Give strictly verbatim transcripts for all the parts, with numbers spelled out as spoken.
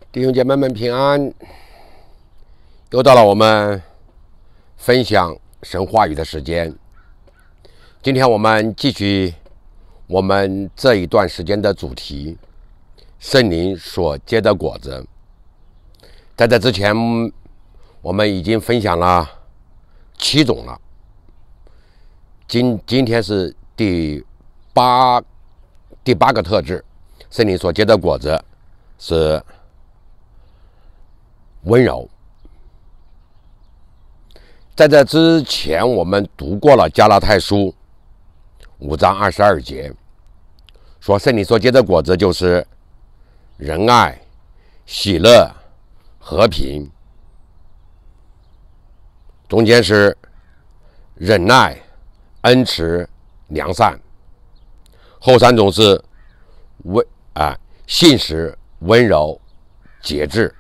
弟兄姐妹们平安！又到了我们分享神话语的时间。今天我们继续我们这一段时间的主题：圣灵所结的果子。在这之前，我们已经分享了七种了。今今天是第八第八个特质，圣灵所结的果子是温柔。在这之前，我们读过了加拉太书五章二十二节，说圣灵所结的果子就是仁爱、喜乐、和平，中间是忍耐、恩慈、良善，后三种是温啊信实、温柔、节制。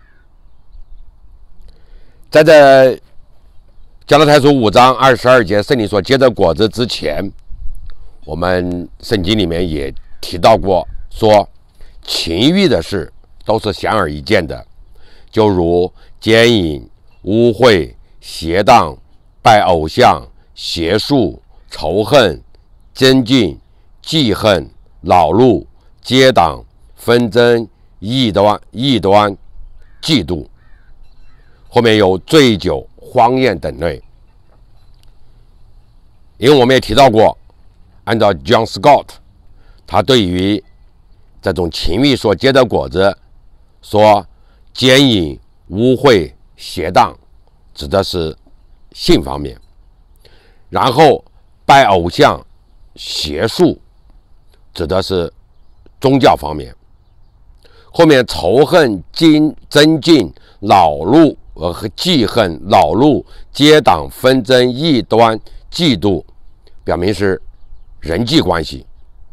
在这加拉太书五章二十二节圣灵所结的果子之前，我们圣经里面也提到过，说情欲的事都是显而易见的，就如奸淫、污秽、邪荡、拜偶像、邪术、仇恨、争竞、记恨、恼怒、结党、纷争、异端、异端、嫉妒。后面有醉酒、荒宴等类。因为我们也提到过，按照 John Scott 他对于这种情欲所结的果子说，奸淫、污秽、邪荡指的是性方面，然后拜偶像、邪术指的是宗教方面，后面仇恨、争竞、恼怒和记恨、恼怒、结党、纷争、异端、嫉妒，表明是人际关系。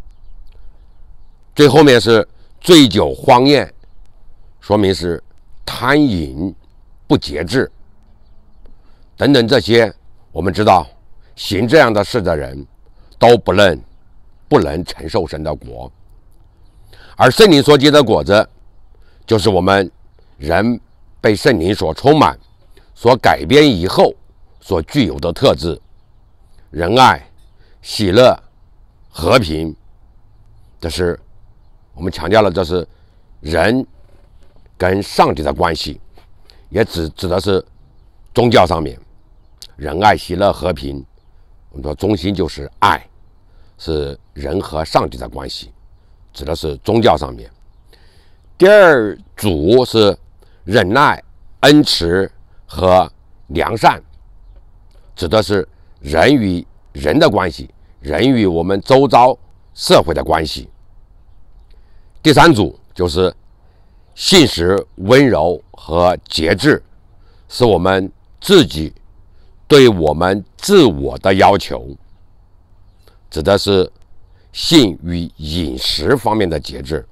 最后面是醉酒、荒宴，说明是贪饮、不节制等等。这些我们知道，行这样的事的人都不能不能承受神的国。而圣灵所结的果子，就是我们人被圣灵所充满、所改变以后所具有的特质：仁爱、喜乐、和平。这是我们强调了，这是人跟上帝的关系，也指指的是宗教上面。仁爱、喜乐、和平，我们说中心就是爱，是人和上帝的关系，指的是宗教上面。第二组是忍耐、恩慈和良善，指的是人与人的关系，人与我们周遭社会的关系。第三组就是信实、温柔和节制，是我们自己对我们自我的要求，指的是性与饮食方面的节制。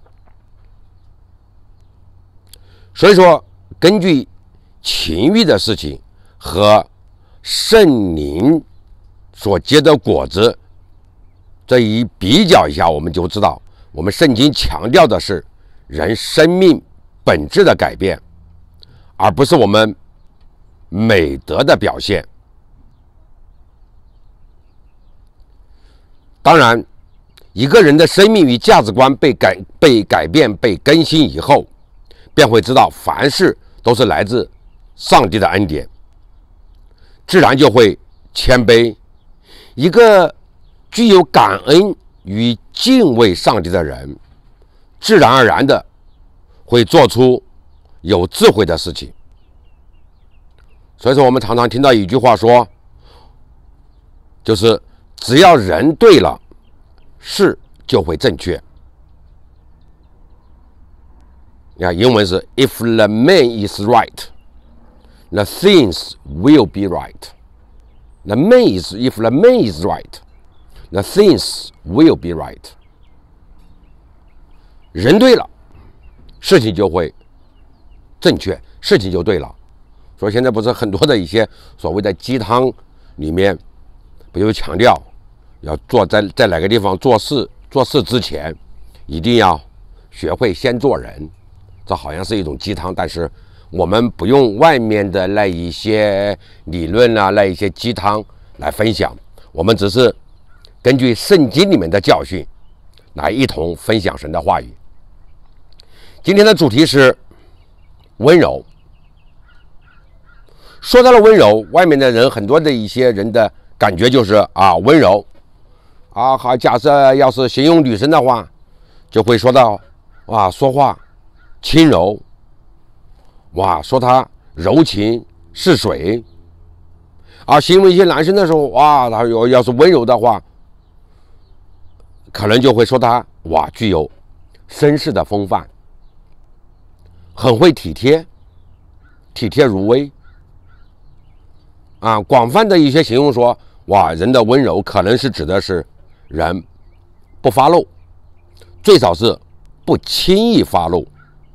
所以说，根据情欲的事情和圣灵所结的果子这一比较一下，我们就知道，我们圣经强调的是人生命本质的改变，而不是我们美德的表现。当然，一个人的生命与价值观被改被改变、被更新以后，便会知道凡事都是来自上帝的恩典，自然就会谦卑。一个具有感恩与敬畏上帝的人，自然而然的会做出有智慧的事情。所以说，我们常常听到一句话说，就是只要人对了，事就会正确。你看，英文是 If the man is right, the things will be right. The man is, if the man is right, the things will be right. 人对了，事情就会正确，事情就对了。所以现在不是很多的一些所谓的鸡汤里面，不有强调要做在在哪个地方做事，做事之前一定要学会先做人。 这好像是一种鸡汤，但是我们不用外面的那一些理论啊，那一些鸡汤来分享，我们只是根据圣经里面的教训来一同分享神的话语。今天的主题是温柔。说到了温柔，外面的人很多的一些人的感觉就是啊温柔啊，好，假设要是形容女生的话，就会说到哇说话轻柔，哇说她柔情似水。啊，形容一些男生的时候，哇他要要是温柔的话，可能就会说他哇具有绅士的风范，很会体贴，体贴入微。啊，广泛的一些形容说，哇，人的温柔可能是指的是人不发怒，最少是不轻易发怒。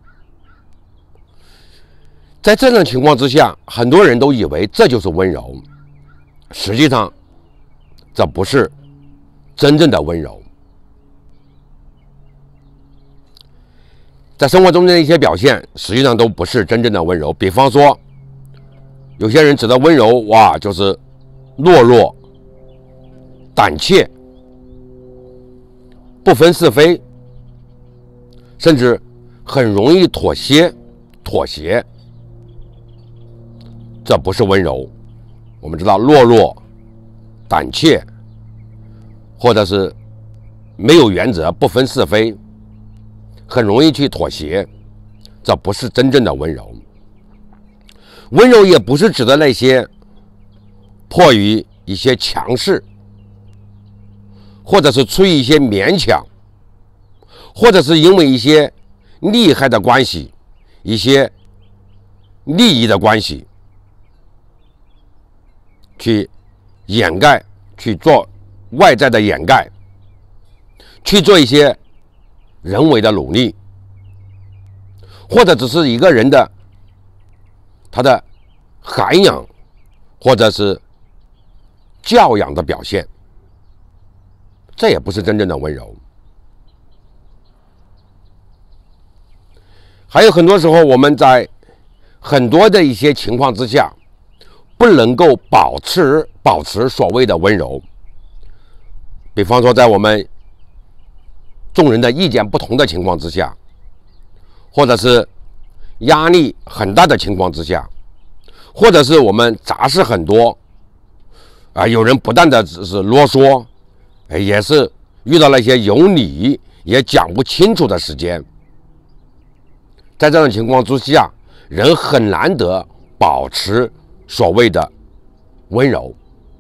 在这种情况之下，很多人都以为这就是温柔，实际上这不是真正的温柔。在生活中的一些表现，实际上都不是真正的温柔。比方说，有些人指的温柔，哇，就是懦弱、胆怯、不分是非，甚至很容易妥协、妥协。这不是温柔。我们知道，懦弱、胆怯，或者是没有原则、不分是非，很容易去妥协，这不是真正的温柔。温柔也不是指的那些迫于一些强势，或者是出于一些勉强，或者是因为一些利害的关系，一些利益的关系，去掩盖，去做外在的掩盖，去做一些人为的努力，或者只是一个人的他的涵养或者是教养的表现，这也不是真正的温柔。还有很多时候，我们在很多的一些情况之下，不能够保持保持所谓的温柔。比方说，在我们众人的意见不同的情况之下，或者是压力很大的情况之下，或者是我们杂事很多啊，有人不但的只是啰嗦，也是遇到了一些有理也讲不清楚的时间。在这种情况之下，人很难得保持所谓的温柔，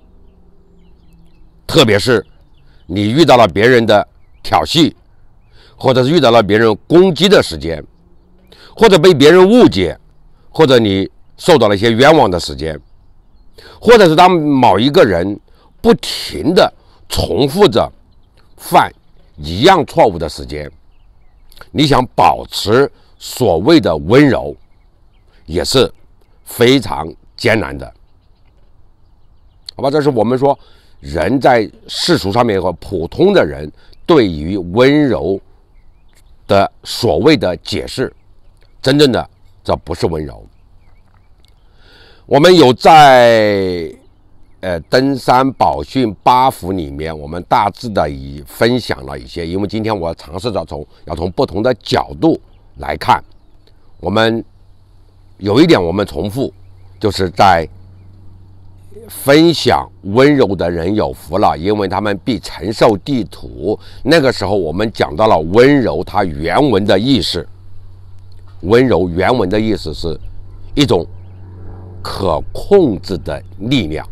特别是你遇到了别人的挑衅，或者是遇到了别人攻击的时间，或者被别人误解，或者你受到了一些冤枉的时间，或者是当某一个人不停的重复着犯一样错误的时间，你想保持所谓的温柔也是非常艰难的。好吧，这是我们说人在世俗上面和普通的人对于温柔的所谓的解释，真正的这不是温柔。我们有在呃登山宝训八福里面，我们大致的以分享了一些，因为今天我尝试着从要从不同的角度来看。我们有一点我们重复，就是在分享温柔的人有福了，因为他们必承受地土。那个时候我们讲到了温柔它原文的意思，温柔原文的意思是一种可控制的力量，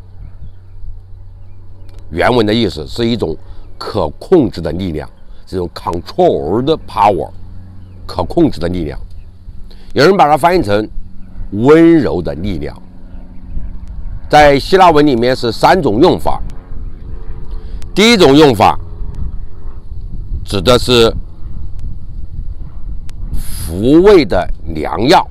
原文的意思是一种可控制的力量，这种 controlled power， 可控制的力量。有人把它翻译成温柔的力量。在希腊文里面是三种用法。第一种用法指的是抚慰的良药，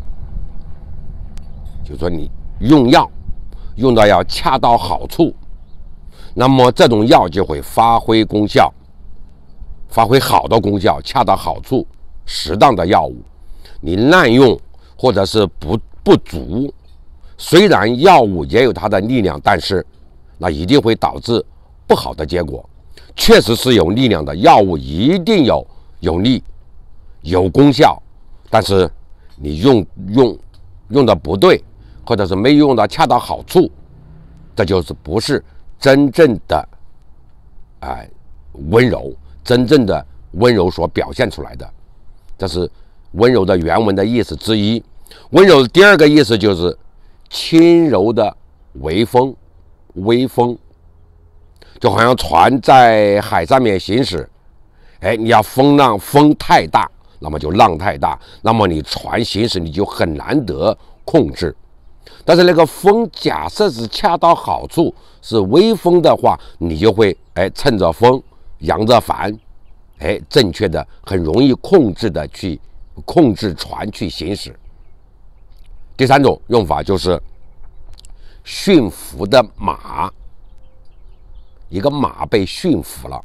就是说你用药用到要恰到好处，那么这种药就会发挥功效，发挥好的功效，恰到好处，适当的药物。 你滥用或者是不不足，虽然药物也有它的力量，但是那一定会导致不好的结果。确实是有力量的药物，一定有有力、有功效，但是你用用用的不对，或者是没用的恰到好处，这就是不是真正的哎、呃、温柔，真正的温柔所表现出来的。这是温柔的原文的意思之一。温柔的第二个意思就是轻柔的微风，微风就好像船在海上面行驶，哎，你要风浪风太大，那么就浪太大，那么你船行驶你就很难得控制。但是那个风假设是恰到好处，是微风的话，你就会哎趁着风扬着帆，哎，正确的很容易控制的去控制船去行驶。第三种用法就是驯服的马，一个马被驯服了，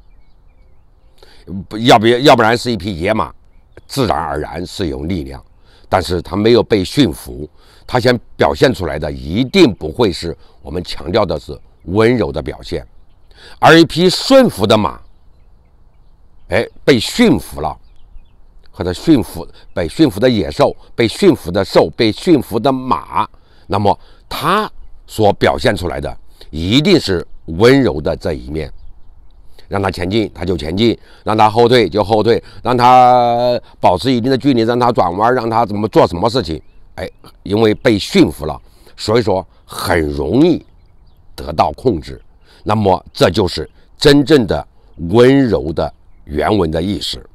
要不要不然是一匹野马，自然而然是有力量，但是它没有被驯服，它先表现出来的一定不会是我们强调的是温柔的表现。而一匹顺服的马，哎，被驯服了，或者驯服被驯服的野兽，被驯服的兽，被驯服的马，那么它所表现出来的一定是温柔的这一面。让它前进，它就前进；让它后退就后退；让它保持一定的距离，让它转弯，让它怎么做什么事情？哎，因为被驯服了，所以说很容易得到控制。那么这就是真正的温柔的原文的意思。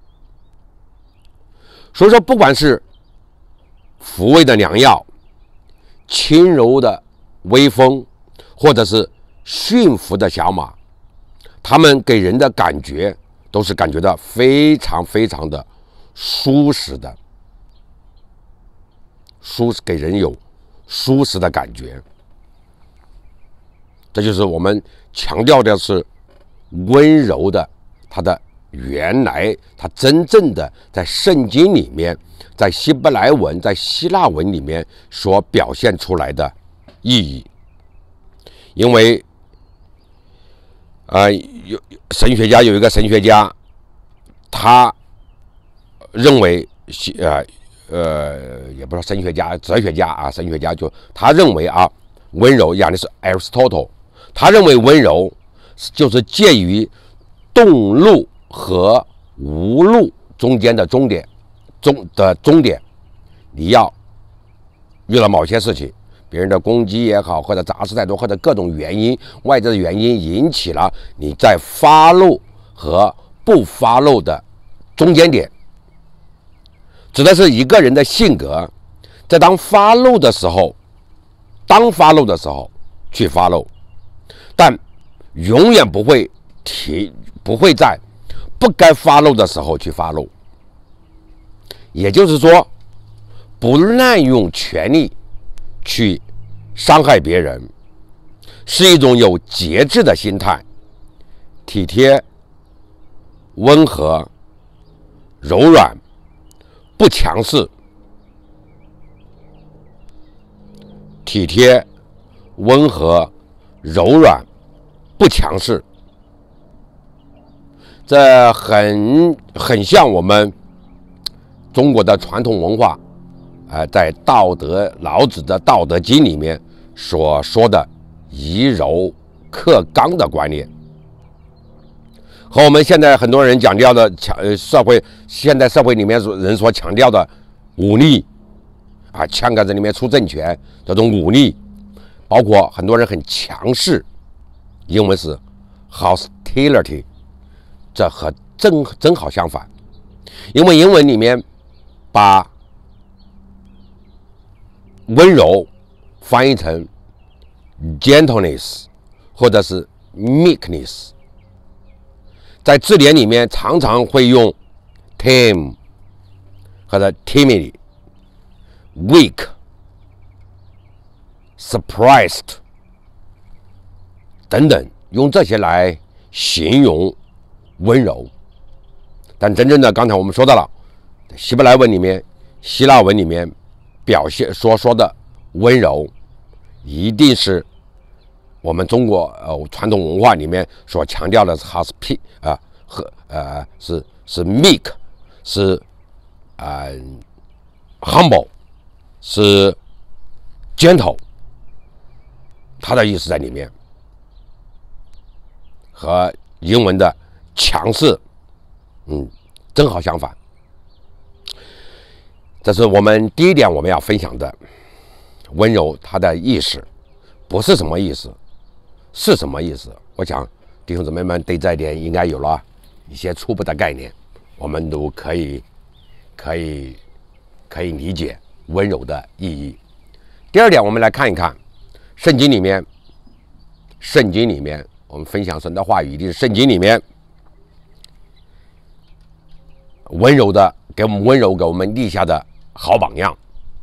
所以说，不管是抚慰的良药、轻柔的微风，或者是驯服的小马，他们给人的感觉都是感觉到非常非常的舒适的，舒适给人有舒适的感觉。这就是我们强调的是温柔的，它的原来它真正的在圣经里面，在希伯来文、在希腊文里面所表现出来的意义。因为呃，有神学家有一个神学家，他认为，呃呃，也不是神学家，哲学家啊，神学家就他认为啊，温柔，讲的是 Aristotle， 他认为温柔就是介于动怒和无怒中间的终点，中的终点，你要遇到某些事情。别人的攻击也好，或者杂事太多，或者各种原因，外在的原因引起了你在发怒和不发怒的中间点，指的是一个人的性格，在当发怒的时候，当发怒的时候去发怒，但永远不会提，不会在不该发怒的时候去发怒。也就是说，不滥用权力去伤害别人，是一种有节制的心态，体贴、温和、柔软，不强势。体贴、温和、柔软，不强势。这很很像我们中国的传统文化。呃，在道德老子的《道德经》里面所说的以柔克刚的观念，和我们现在很多人强调的强呃社会现代社会里面人所强调的武力啊，枪杆子里面出政权这种武力，包括很多人很强势，英文是 hostility， 这和正正好相反，因为英文里面把温柔翻译成 gentleness 或者是 meekness， 在字典里面常常会用 tame 或者 timid、 weak、 surprised 等等，用这些来形容温柔。但真正的刚才我们说到了， 希伯来文里面、希腊文里面表现所说的温柔，一定是我们中国呃传统文化里面所强调的 hospi 啊和呃是是 meek 是呃 humble 是 gentle， 它的意思在里面，和英文的强势，嗯，正好相反。这是我们第一点我们要分享的温柔，它的意思不是什么意思，是什么意思？我想弟兄姊妹们对这一点应该有了一些初步的概念，我们都可以可以可以理解温柔的意义。第二点，我们来看一看圣经里面，圣经里面我们分享神的话语，一定是圣经里面温柔的给我们温柔给我们立下的好榜样。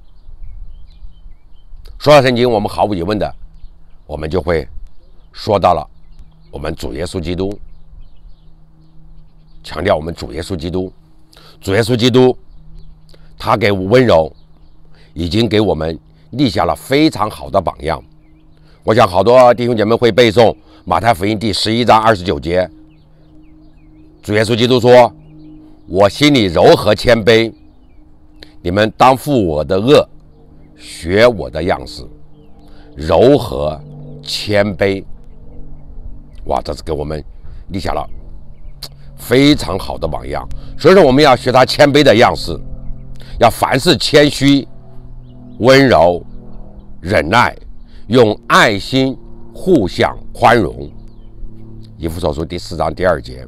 说到圣经，我们毫无疑问的，我们就会说到了我们主耶稣基督，强调我们主耶稣基督，主耶稣基督，他给温柔已经给我们立下了非常好的榜样。我想好多弟兄姐妹会背诵马太福音第十一章二十九节，主耶稣基督说：“我心里柔和谦卑，你们当负我的恶，学我的样式。”柔和谦卑，哇，这是给我们立下了非常好的榜样。所以说，我们要学他谦卑的样式，要凡事谦虚、温柔、忍耐，用爱心互相宽容。以弗所书第四章第二节。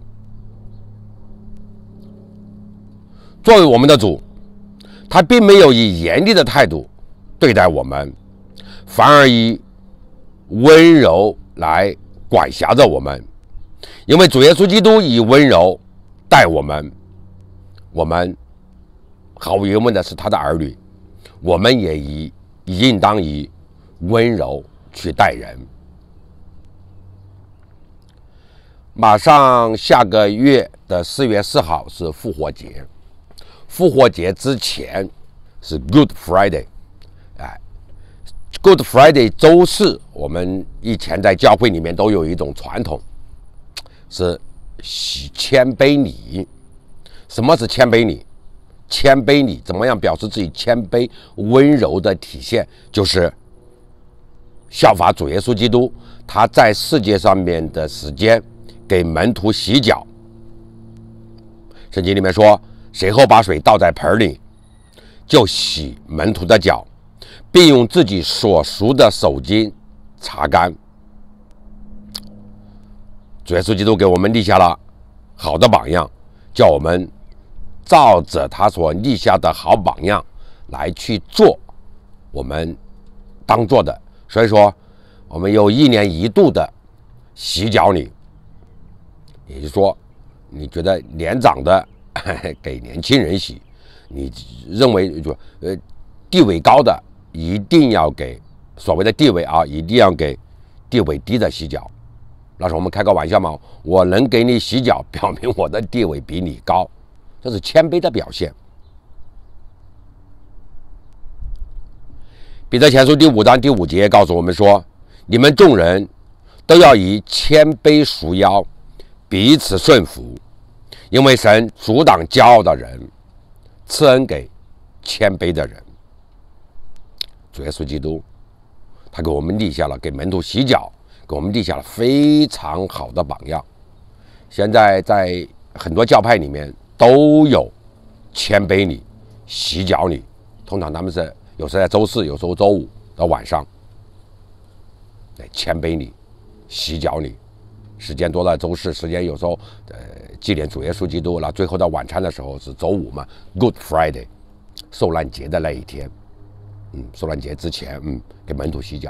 作为我们的主，他并没有以严厉的态度对待我们，反而以温柔来管辖着我们。因为主耶稣基督以温柔待我们，我们毫无疑问的是他的儿女，我们也以应当以温柔去待人。马上下个月的四月四号是复活节，复活节之前是 Good Friday， 哎 ，Good Friday 周四，我们以前在教会里面都有一种传统，是洗谦卑礼。什么是谦卑礼？谦卑礼怎么样表示自己谦卑温柔的体现？就是效法主耶稣基督，他在世界上面的时间给门徒洗脚。圣经里面说，随后把水倒在盆里，就洗门徒的脚，并用自己所赎的手巾擦干。主耶稣基督给我们立下了好的榜样，叫我们照着他所立下的好榜样来去做我们当做的。所以说，我们有一年一度的洗脚礼，也就是说，你觉得年长的给年轻人洗，你认为就呃地位高的一定要给所谓的地位啊，一定要给地位低的洗脚。那时候我们开个玩笑嘛，我能给你洗脚，表明我的地位比你高，这是谦卑的表现。彼得前书第五章第五节告诉我们说，你们众人都要以谦卑束腰，彼此顺服，因为神阻挡骄傲的人，赐恩给谦卑的人。主耶稣基督他给我们立下了给门徒洗脚，给我们立下了非常好的榜样。现在在很多教派里面都有谦卑礼、洗脚礼，通常他们是有时候在周四，有时候周五的晚上，谦卑礼、洗脚礼。时间多了周四，时间有时候呃纪念主耶稣基督了。最后的晚餐的时候是周五嘛 ，Good Friday， 受难节的那一天，嗯，受难节之前，嗯，给门徒洗脚。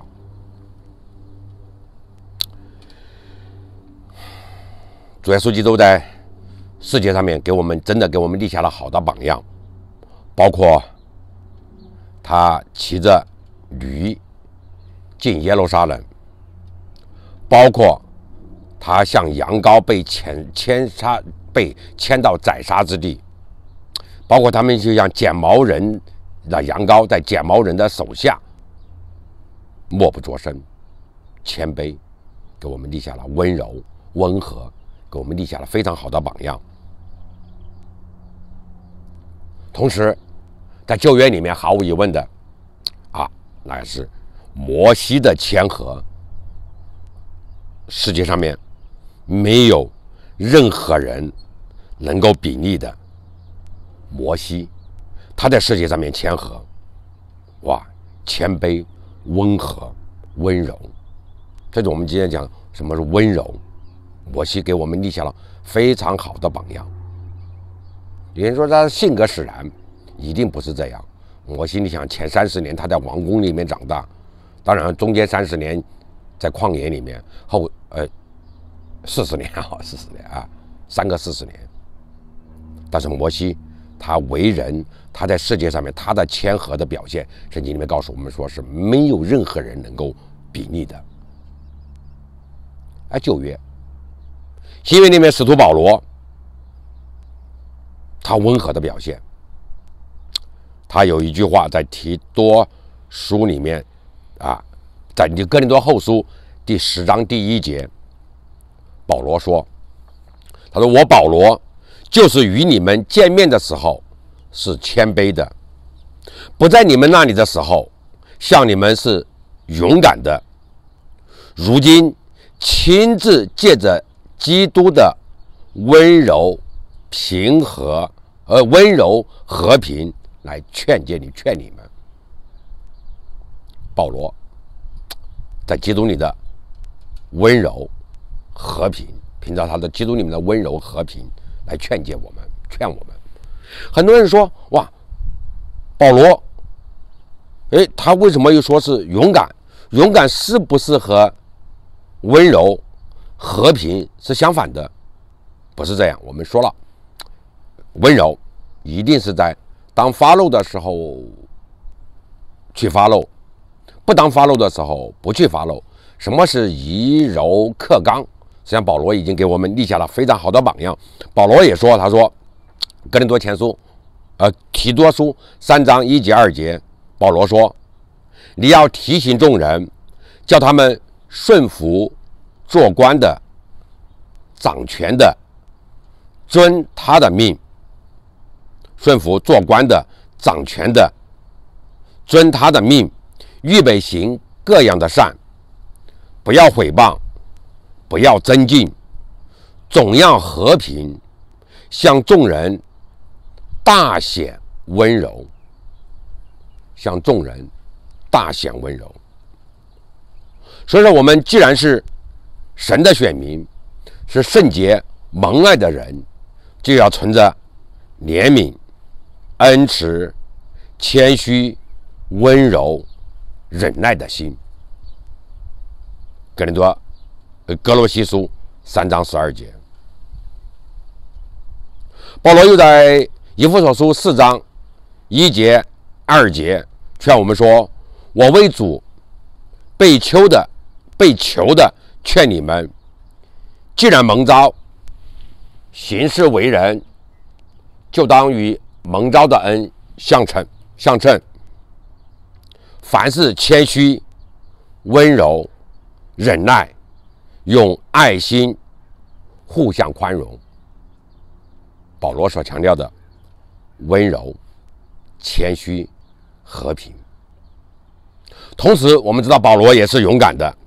主耶稣基督在世界上面给我们真的给我们立下了好的榜样，包括他骑着驴进耶路撒冷，包括他像羊羔被牵牵杀被牵到宰杀之地， 包括他们就像剪毛人的羊羔，在剪毛人的手下默不作声，谦卑，给我们立下了温柔温和，给我们立下了非常好的榜样。同时在旧约里面毫无疑问的啊，那是摩西的谦和，世界上面没有任何人能够比拟的。摩西他在世界上面谦和，哇，谦卑温和温柔，这是我们今天讲什么是温柔。摩西给我们立下了非常好的榜样。有人说他的性格使然，一定不是这样。摩西，你想前三十年他在王宫里面长大，当然中间三十年在旷野里面，后呃四十年啊，四十年啊，三个四十年。但是摩西他为人，他在世界上面他的谦和的表现，圣经里面告诉我们说是没有任何人能够比拟的。哎，旧约、新约里面使徒保罗，他温和的表现，他有一句话在提多书里面啊，在哥林多后书第十章第一节，保罗说，他说我保罗就是与你们见面的时候是谦卑的，不在你们那里的时候向你们是勇敢的，如今亲自借着基督的温柔平和呃温柔和平来劝诫你劝你们。保罗在基督里的温柔和平，凭着他的基督里面的温柔和平来劝诫我们劝我们。很多人说，哇，保罗诶他为什么又说是勇敢？勇敢是不是和温柔和平是相反的？不是这样。我们说了，温柔一定是在当发怒的时候去发怒，不当发怒的时候不去发怒。什么是以柔克刚？实际上保罗已经给我们立下了非常好的榜样。保罗也说，他说哥林多前书呃提多书三章一节二节，保罗说，你要提醒众人，叫他们顺服做官的掌权的，遵他的命。顺服做官的掌权的，遵他的命，预备行各样的善，不要毁谤，不要争竞，总要和平，向众人大显温柔，向众人大显温柔。所以说，我们既然是神的选民，是圣洁蒙爱的人，就要存着怜悯、恩慈、谦虚、温柔、忍耐的心。哥林多哥罗西书三章十二节，保罗又在以弗所书四章一节二节劝我们说，我为主被求的被求的劝你们，既然蒙召行事为人，就当与蒙召的恩相称相称，凡事谦虚温柔忍耐，用爱心互相宽容。保罗所强调的温柔谦虚和平。同时我们知道保罗也是勇敢的，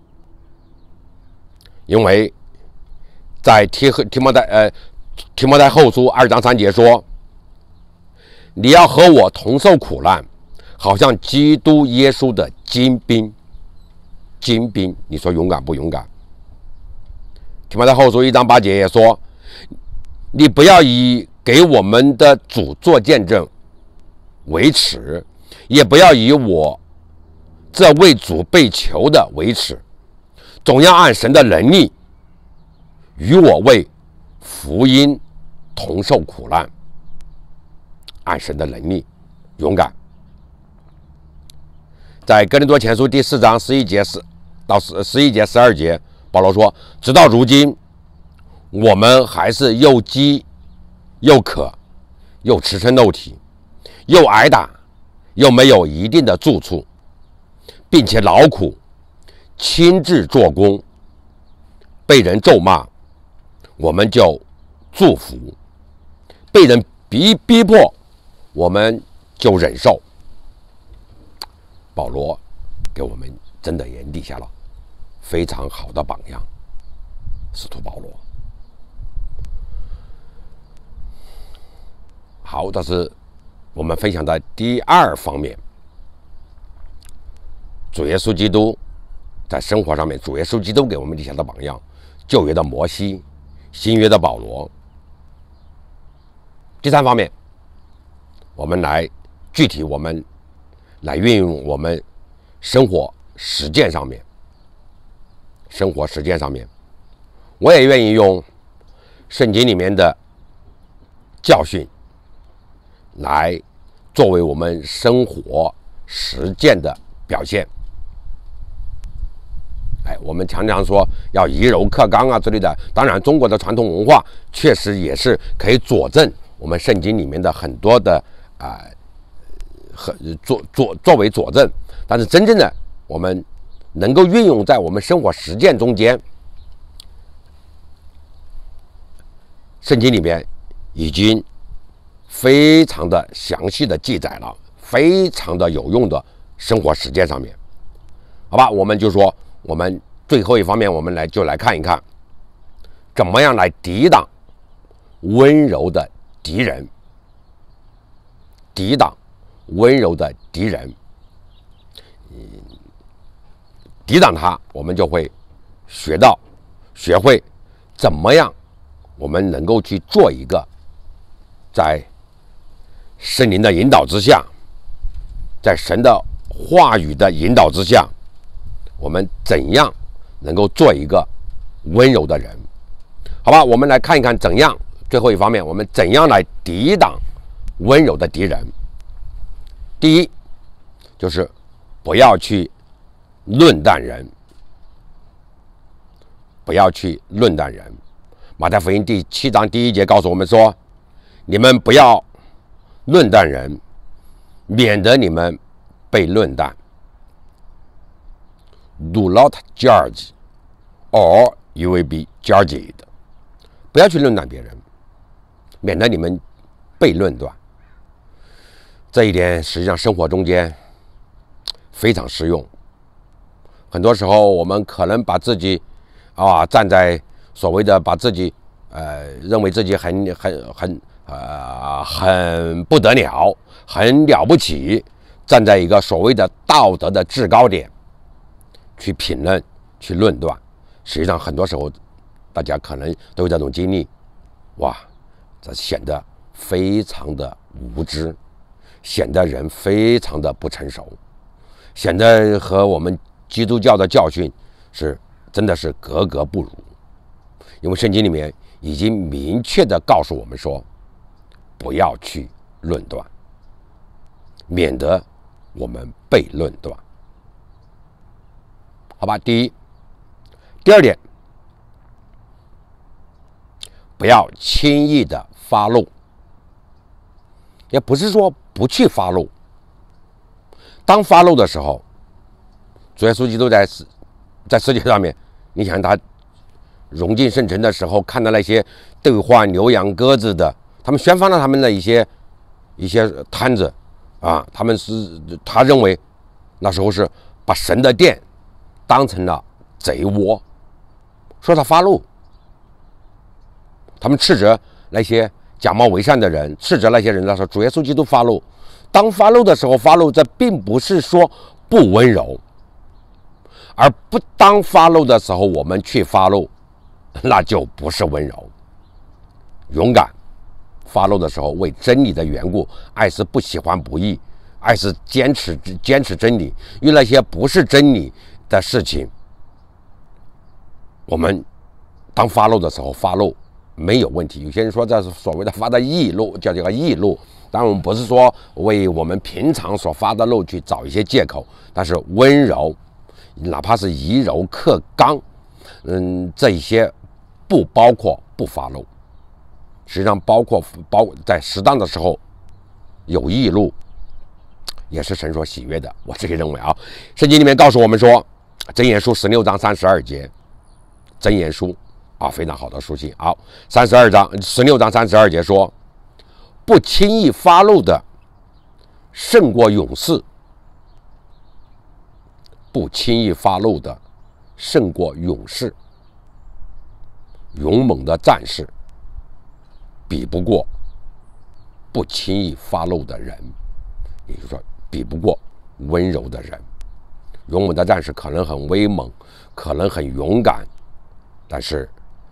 因为在提提摩太呃提摩太后书二章三节说，你要和我同受苦难，好像基督耶稣的精兵。精兵，你说勇敢不勇敢？提摩太后书一章八节也说，你不要以给我们的主做见证为耻，也不要以我这为主被求的为耻，总要按神的能力与我为福音同受苦难。按神的能力勇敢。在哥林多前书第四章十一节到十一节十二节，保罗说，直到如今我们还是又饥又渴又赤身肉体，又挨打，又没有一定的住处，并且劳苦，亲自做工，被人咒骂，我们就祝福；被人逼逼迫，我们就忍受。保罗给我们真的也立下了非常好的榜样，使徒保罗。好，这是我们分享的第二方面。主耶稣基督在生活上面，主耶稣基督给我们立下的榜样，旧约的摩西，新约的保罗。第三方面，我们来具体我们来运用我们生活实践上面，生活实践上面，我也愿意用圣经里面的教训来作为我们生活实践的表现。哎，我们常常说要以柔克刚啊之类的，当然中国的传统文化确实也是可以佐证我们圣经里面的很多的啊、呃，作作作为佐证，但是真正的我们能够运用在我们生活实践中间，圣经里面已经非常的详细的记载了，非常的有用的生活实践上面。好吧，我们就说我们最后一方面，我们来就来看一看怎么样来抵挡温柔的敌人，抵挡温柔的敌人，嗯，抵挡他，我们就会学到学会怎么样我们能够去做一个在圣灵的引导之下，在神的话语的引导之下，我们怎样能够做一个温柔的人。好吧，我们来看一看怎样，最后一方面，我们怎样来抵挡温柔的敌人。第一，就是不要去论断人，不要去论断人。马太福音第七章第一节告诉我们说，你们不要论断人，免得你们被论断。 Do not judge, or you will be judged. 不要去论断别人，免得你们被论断。这一点实际上生活中间非常适用。很多时候，我们可能把自己啊站在所谓的把自己呃认为自己很很很呃很不得了，很了不起，站在一个所谓的道德的制高点去评论、去论断。实际上，很多时候大家可能都有这种经历，哇，这显得非常的无知，显得人非常的不成熟，显得和我们基督教的教训是真的是格格不入。因为圣经里面已经明确的告诉我们说，不要去论断，免得我们被论断。好吧，第一。第二点，不要轻易的发怒，也不是说不去发怒。当发怒的时候，主耶稣基督在在世界上面，你想他融进圣城的时候，看到那些兑换牛羊鸽子的，他们宣发了他们的一些一些摊子啊，他们是他认为那时候是把神的殿当成了贼窝。说他发怒，他们斥责那些假冒为善的人，斥责那些人，他说主耶稣基督发怒。当发怒的时候发怒，这并不是说不温柔，而不当发怒的时候我们去发怒，那就不是温柔。勇敢发怒的时候，为真理的缘故，爱是不喜欢不义，爱是坚持坚持真理，与那些不是真理的事情，我们当发怒的时候发怒没有问题。有些人说这是所谓的发的义怒，叫这个义怒。当然我们不是说为我们平常所发的怒去找一些借口，但是温柔，哪怕是以柔克刚，嗯，这一些不包括不发怒。 实际上包括包在适当的时候有义怒，也是神所喜悦的。我这个认为啊，圣经里面告诉我们说，箴言书十六章三十二节，箴言书啊，非常好的书信。好，三十二章十六章三十二节说，不轻易发怒的胜过勇士，不轻易发怒的胜过勇士，勇猛的战士比不过不轻易发怒的人，也就是说比不过温柔的人。勇猛的战士可能很威猛，可能很勇敢，但是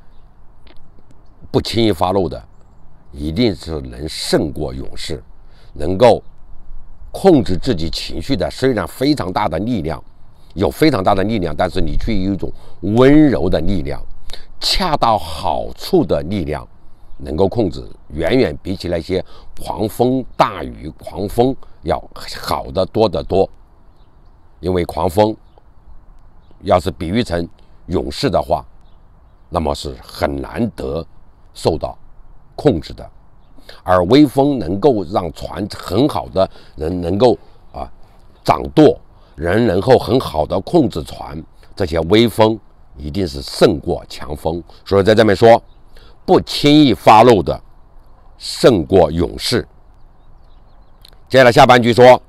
不轻易发怒的一定是能胜过勇士，能够控制自己情绪的。虽然非常大的力量，有非常大的力量，但是你却有一种温柔的力量，恰到好处的力量，能够控制，远远比起那些狂风大雨、狂风要好得多得多。因为狂风要是比喻成勇士的话，那么是很难得受到控制的，而微风能够让船很好的人能够啊掌舵，人能够很好的控制船，这些微风一定是胜过强风。所以在这边说，不轻易发怒的胜过勇士。接下来下半句说，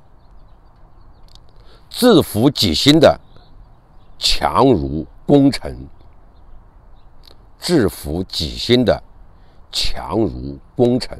制服己心的强如攻城，制服己心的强如攻城。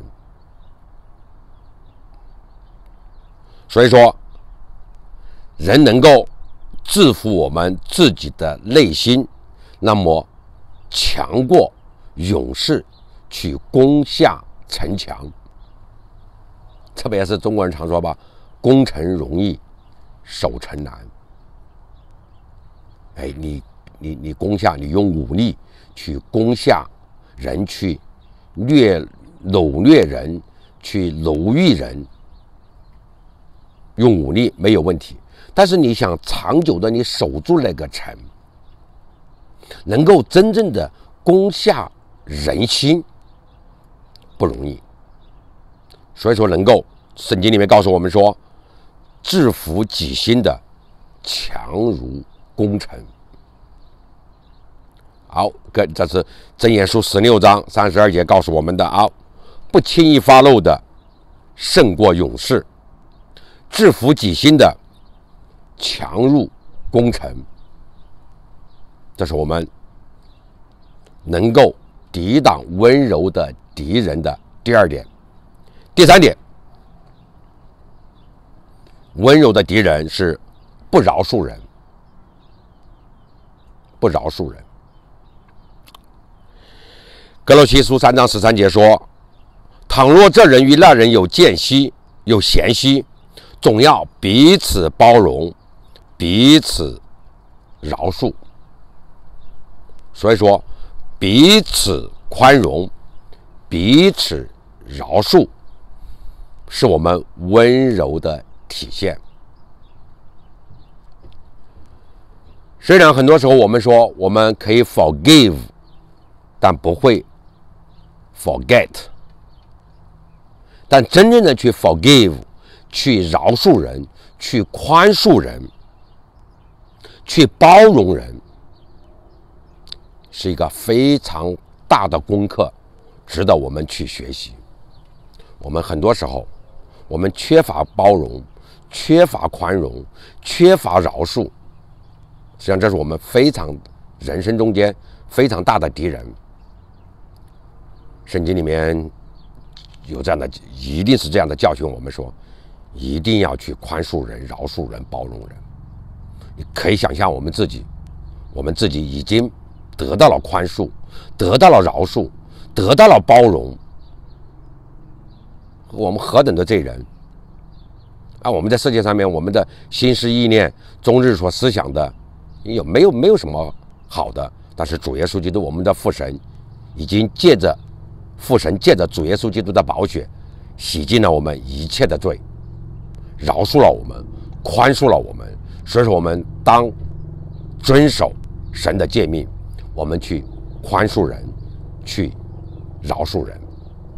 所以说，人能够制服我们自己的内心，那么强过勇士去攻下城墙。特别是中国人常说吧，攻城容易守城难。哎，你你你攻下，你用武力去攻下人，去掠掳掠人，去奴役人，用武力没有问题。但是你想长久的你守住那个城，能够真正的攻下人心，不容易。所以说，能够圣经里面告诉我们说，制服己心的强如攻城。好，这是箴言书十六章三十二节告诉我们的啊，不轻易发怒的胜过勇士，制服己心的强如攻城。这是我们能够抵挡温柔的敌人的第二点。第三点，温柔的敌人是不饶恕人，不饶恕人。哥罗西书三章十三节说，倘若这人与那人有间隙，有嫌隙，总要彼此包容，彼此饶恕。所以说，彼此宽容，彼此饶恕，是我们温柔的体现。虽然很多时候我们说我们可以 forgive， 但不会 forget。但真正的去 forgive， 去饶恕人，去宽恕人，去包容人，是一个非常大的功课，值得我们去学习。我们很多时候我们缺乏包容，缺乏宽容，缺乏饶恕，实际上这是我们非常人生中间非常大的敌人。圣经里面有这样的，一定是这样的教训我们说，一定要去宽恕人，饶恕人，包容人。你可以想象我们自己我们自己已经得到了宽恕，得到了饶恕，得到了包容，我们何等的罪人啊！我们在世界上面，我们的心思意念终日所思想的有没有没有什么好的，但是主耶稣基督我们的父神已经借着父神借着主耶稣基督的宝血洗净了我们一切的罪，饶恕了我们，宽恕了我们。所以说我们当遵守神的诫命，我们去宽恕人，去饶恕人。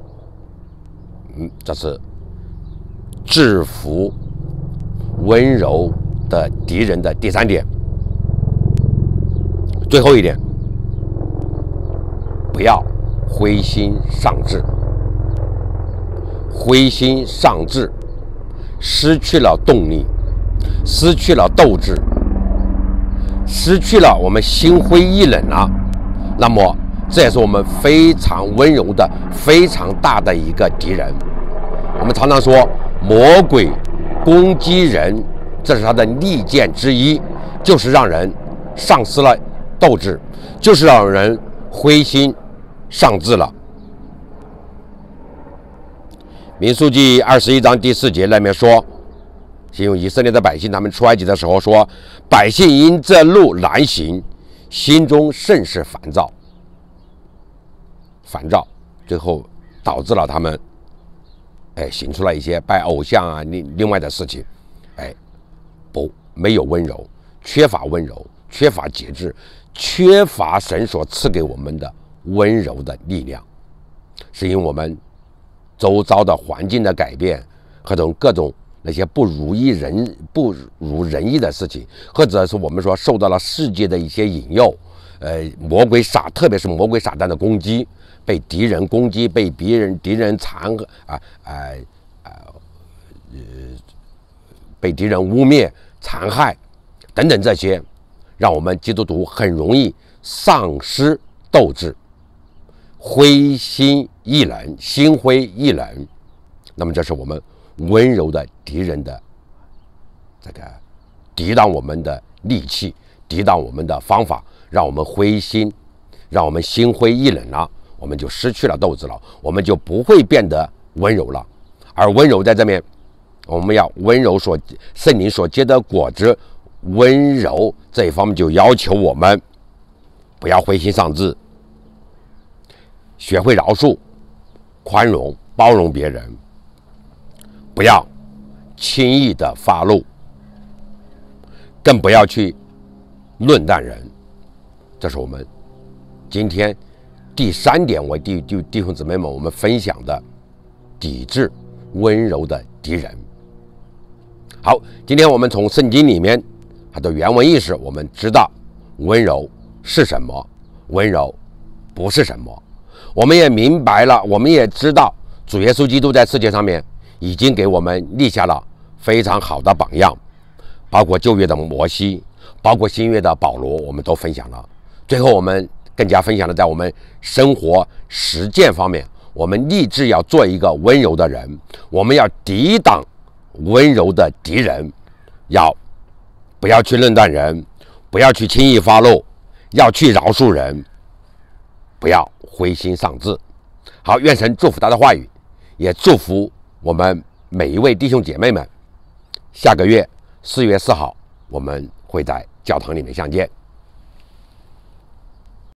嗯，这是制服温柔的敌人的第三点。最后一点，不要灰心丧志。灰心丧志，失去了动力，失去了斗志，失去了我们心灰意冷了。那么，这也是我们非常温柔的、非常大的一个敌人。我们常常说，魔鬼攻击人，这是他的利剑之一，就是让人丧失了斗志，就是让人灰心丧志了。民数记二十一章第四节那边说，形容以色列的百姓，他们出埃及的时候说，百姓因这路难行，心中甚是烦躁，烦躁，最后导致了他们，哎，行出了一些拜偶像啊，另另外的事情，哎，不，没有温柔，缺乏温柔，缺乏节制，缺乏神所赐给我们的温柔的力量，是因为我们周遭的环境的改变，和种各种那些不如意人不如人意的事情，或者是我们说受到了世界的一些引诱，呃，魔鬼撒，特别是魔鬼撒旦的攻击，被敌人攻击，被敌人敌人残啊啊啊呃，被敌人污蔑、残害等等这些，让我们基督徒很容易丧失斗志，灰心意冷，心灰意冷。那么这是我们温柔的敌人的这个抵挡我们的利器，抵挡我们的方法，让我们灰心，让我们心灰意冷了，我们就失去了斗志了，我们就不会变得温柔了。而温柔在这边，我们要温柔所圣灵所结的果子，温柔这一方面就要求我们不要灰心丧志，学会饶恕、宽容、包容别人，不要轻易的发怒，更不要去论断人。这是我们今天第三点，我弟弟弟兄姊妹们我们分享的抵制温柔的敌人。好，今天我们从圣经里面它的原文意识，我们知道温柔是什么，温柔不是什么。我们也明白了，我们也知道主耶稣基督在世界上面已经给我们立下了非常好的榜样，包括旧约的摩西，包括新约的保罗，我们都分享了。最后我们更加分享了在我们生活实践方面，我们立志要做一个温柔的人，我们要抵挡温柔的敌人，要不要去论断人，不要去轻易发怒，要去饶恕人，不要灰心丧志。好，愿神祝福他的话语，也祝福我们每一位弟兄姐妹们。下个月四月四号，我们会在教堂里面相见。